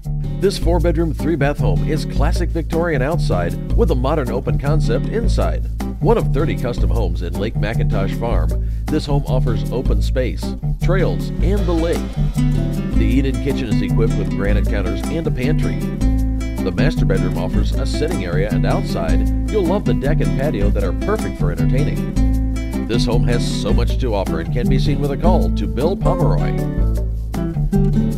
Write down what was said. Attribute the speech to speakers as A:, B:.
A: This 4-bedroom, 3-bath home is classic Victorian outside with a modern open concept inside. One of 30 custom homes in Lake McIntosh Farm, this home offers open space, trails, and the lake. The eat-in kitchen is equipped with granite counters and a pantry. The master bedroom offers a sitting area, and outside, you'll love the deck and patio that are perfect for entertaining. This home has so much to offer and can be seen with a call to Bill Pomeroy.